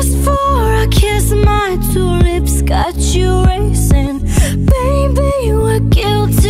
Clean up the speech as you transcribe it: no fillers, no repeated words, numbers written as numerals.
Just for a kiss, my two lips got you racing. Baby, we're guilty